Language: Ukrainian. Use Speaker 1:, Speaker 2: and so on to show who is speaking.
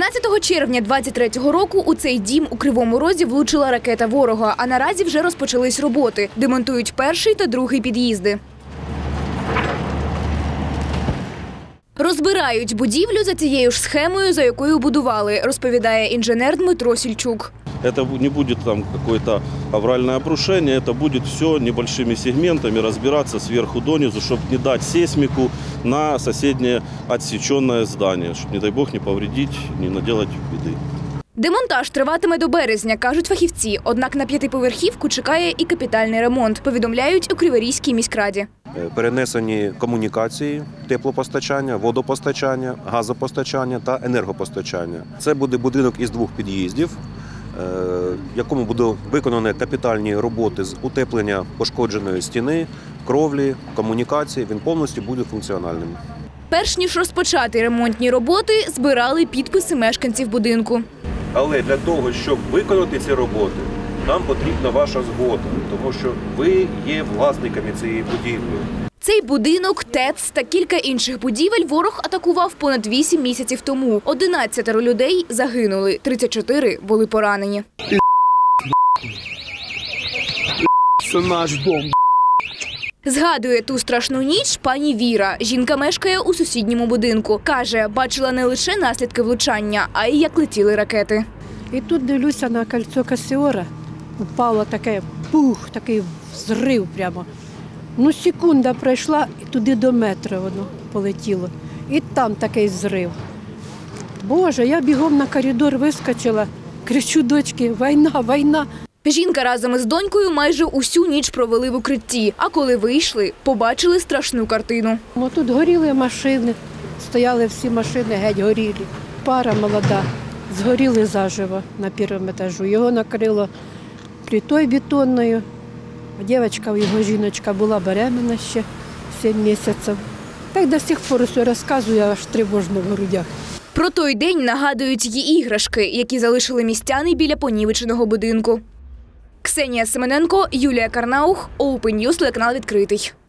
Speaker 1: 12 червня 23-го року у цей дім у Кривому Розі влучила ракета ворога, а наразі вже розпочались роботи. Демонтують перший та другий під'їзди. Розбирають будівлю за цією ж схемою, за якою будували, розповідає інженер Дмитро Сільчук.
Speaker 2: Это не будет там какое-то авральное обрушение, это будет все небольшими сегментами разбираться сверху донизу, чтобы не дать сейсмику на соседнее отсеченное здание, чтобы, не дай бог, не повредить, не наделать беды.
Speaker 1: Демонтаж триватиме до березня, кажуть фахівці. Однак на п'ятиповерхівку чекає і капітальний ремонт, повідомляють у Криворізькій міськраді.
Speaker 3: Перенесені комунікації, теплопостачання, водопостачання, газопостачання та енергопостачання. Це буде будинок із 2 під'їздів, в якому будуть виконані капітальні роботи з утеплення пошкодженої стіни, кровлі, комунікації. Він повністю буде функціональним.
Speaker 1: Перш ніж розпочати ремонтні роботи, збирали підписи мешканців будинку.
Speaker 3: Але для того, щоб виконати ці роботи, нам потрібна ваша згода, тому що ви є власниками цієї будівлі.
Speaker 1: Цей будинок, ТЕЦ та кілька інших будівель ворог атакував понад 8 місяців тому. 11 людей загинули, 34 були поранені.
Speaker 4: Це наш дом.
Speaker 1: Згадує ту страшну ніч пані Віра. Жінка мешкає у сусідньому будинку. Каже, бачила не лише наслідки влучання, а й як летіли ракети.
Speaker 5: І тут дивлюся на кольцо Касіора. Упало таке, пух, такий взрив прямо. Ну, секунда пройшла, і туди до метра воно полетіло. І там такий взрив. Боже, я бігом на коридор вискочила, кричу дочки: «Війна, війна!»
Speaker 1: Жінка разом із донькою майже усю ніч провели в укритті. А коли вийшли, побачили страшну картину.
Speaker 5: Тут горіли машини, стояли всі машини, геть горілі. Пара молода, згоріли заживо на першому етажу. Його накрило плитою бетонною. Дівчинка, його жіночка, була беременна ще 7 місяців. Так до сих пор все розказую, аж тривожно в грудях.
Speaker 1: Про той день нагадують її іграшки, які залишили містяни біля понівеченого будинку. Ксенія Семененко, Юлія Карнаух, Open News, телеканал «Відкритий».